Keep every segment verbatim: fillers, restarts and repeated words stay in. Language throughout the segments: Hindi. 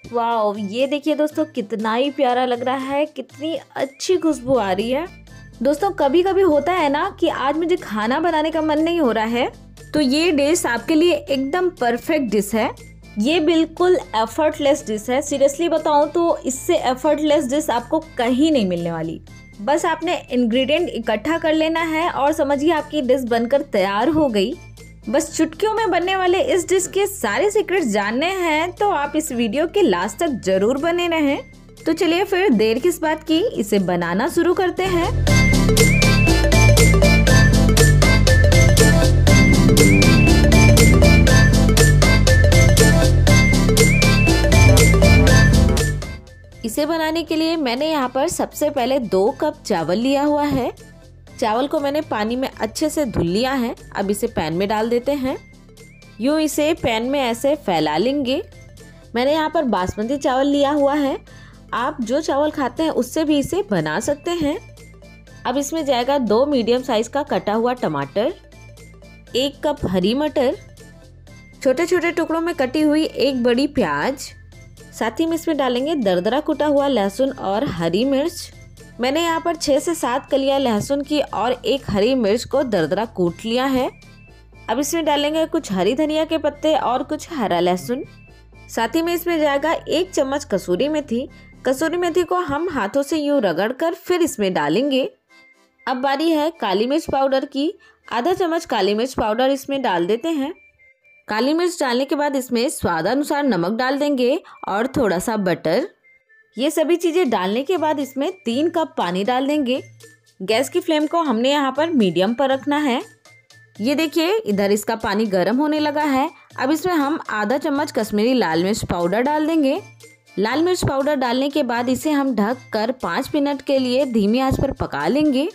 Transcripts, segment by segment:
वाओ, ये देखिए दोस्तों कितना ही प्यारा लग रहा है, कितनी अच्छी खुशबू आ रही है। दोस्तों कभी कभी होता है ना कि आज मुझे खाना बनाने का मन नहीं हो रहा है, तो ये डिश आपके लिए एकदम परफेक्ट डिश है। ये बिल्कुल एफर्टलेस डिश है। सीरियसली बताऊं तो इससे एफर्टलेस डिश आपको कहीं नहीं मिलने वाली। बस आपने इंग्रेडिएंट इकट्ठा कर लेना है और समझिए आपकी डिश बनकर तैयार हो गई। बस चुटकियों में बनने वाले इस डिश के सारे सीक्रेट्स जानने हैं तो आप इस वीडियो के लास्ट तक जरूर बने रहें। तो चलिए फिर देर किस बात की, इसे बनाना शुरू करते हैं। इसे बनाने के लिए मैंने यहाँ पर सबसे पहले दो कप चावल लिया हुआ है। चावल को मैंने पानी में अच्छे से धुल लिया है। अब इसे पैन में डाल देते हैं। यूँ इसे पैन में ऐसे फैला लेंगे। मैंने यहाँ पर बासमती चावल लिया हुआ है। आप जो चावल खाते हैं उससे भी इसे बना सकते हैं। अब इसमें जाएगा दो मीडियम साइज का कटा हुआ टमाटर, एक कप हरी मटर, छोटे छोटे टुकड़ों में कटी हुई एक बड़ी प्याज, साथ ही में इसमें डालेंगे दरदरा कुटा हुआ लहसुन और हरी मिर्च। मैंने यहाँ पर छः से सात कलियां लहसुन की और एक हरी मिर्च को दरदरा कूट लिया है। अब इसमें डालेंगे कुछ हरी धनिया के पत्ते और कुछ हरा लहसुन। साथ ही में इसमें जाएगा एक चम्मच कसूरी मेथी। कसूरी मेथी को हम हाथों से यूँ रगड़कर फिर इसमें डालेंगे। अब बारी है काली मिर्च पाउडर की। आधा चम्मच काली मिर्च पाउडर इसमें डाल देते हैं। काली मिर्च डालने के बाद इसमें स्वादानुसार नमक डाल देंगे और थोड़ा सा बटर। ये सभी चीज़ें डालने के बाद इसमें तीन कप पानी डाल देंगे। गैस की फ्लेम को हमने यहाँ पर मीडियम पर रखना है। ये देखिए इधर इसका पानी गर्म होने लगा है। अब इसमें हम आधा चम्मच कश्मीरी लाल मिर्च पाउडर डाल देंगे। लाल मिर्च पाउडर डालने के बाद इसे हम ढक कर पाँच मिनट के लिए धीमी आंच पर पका लेंगे।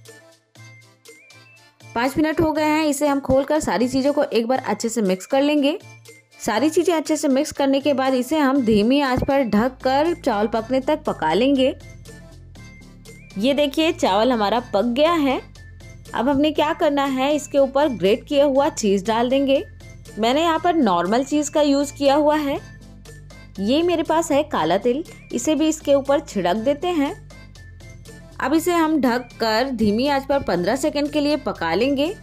पाँच मिनट हो गए हैं। इसे हम खोलकर सारी चीज़ों को एक बार अच्छे से मिक्स कर लेंगे। सारी चीज़ें अच्छे से मिक्स करने के बाद इसे हम धीमी आंच पर ढक कर चावल पकने तक पका लेंगे। ये देखिए चावल हमारा पक गया है। अब हमने क्या करना है, इसके ऊपर ग्रेट किया हुआ चीज़ डाल देंगे। मैंने यहाँ पर नॉर्मल चीज़ का यूज़ किया हुआ है। ये मेरे पास है काला तिल, इसे भी इसके ऊपर छिड़क देते हैं। अब इसे हम ढक कर धीमी आंच पर पंद्रह सेकंड के लिए पका लेंगे।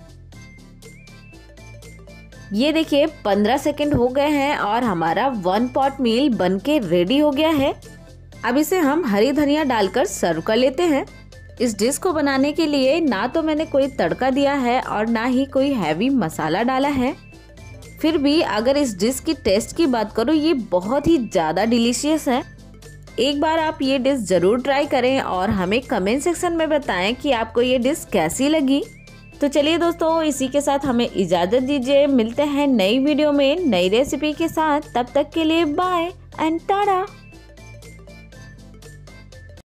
ये देखिए पंद्रह सेकंड हो गए हैं और हमारा वन पॉट मील बनके रेडी हो गया है। अब इसे हम हरी धनिया डालकर सर्व कर लेते हैं। इस डिश को बनाने के लिए ना तो मैंने कोई तड़का दिया है और ना ही कोई हैवी मसाला डाला है। फिर भी अगर इस डिश की टेस्ट की बात करूँ, ये बहुत ही ज़्यादा डिलीशियस है। एक बार आप ये डिश ज़रूर ट्राई करें और हमें कमेंट सेक्शन में बताएं कि आपको ये डिश कैसी लगी। तो चलिए दोस्तों, इसी के साथ हमें इजाज़त दीजिए। मिलते हैं नई वीडियो में नई रेसिपी के साथ। तब तक के लिए बाय एंड टाटा।